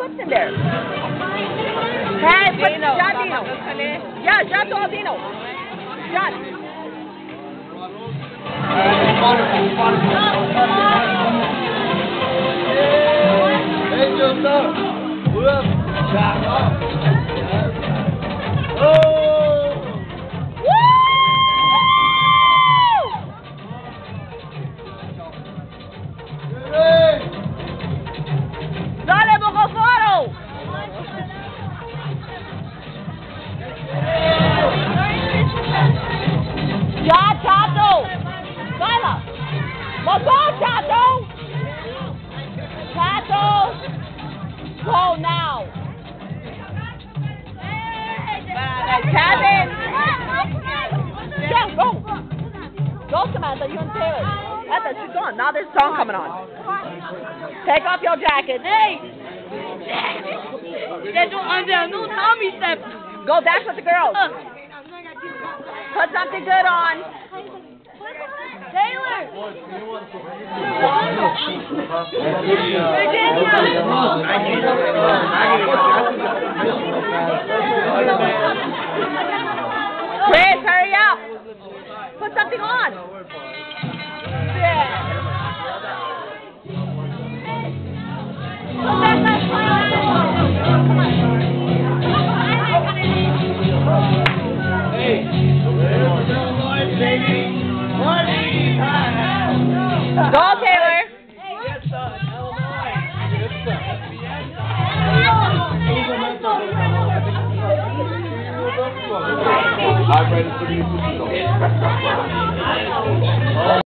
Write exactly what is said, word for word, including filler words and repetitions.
what's in there? Hey, put Dino. shot Dino. Yeah, shot to all Dino. Shot. Hey, Joseph. What up? Shot off. Oh! Dale, Bocoforo! Ya, Chato! Sila! Let's go, Chato! Chato! Go now! Kevin! Yeah, go! Go, Samantha, you and Taylor. Etha, she's gone. Now there's a song coming on. Take off your jacket. Hey! Get your under no Tommy step. Go dance with the girls. Put something good on. Taylor. Chris, hurry up. Put something on. Yeah. Put that last one on. Come on. Hey, there's the Lord, baby. Party time. Go, Taylor. Yes, sir. Illinois. Yes, sir. I'm ready for you to go.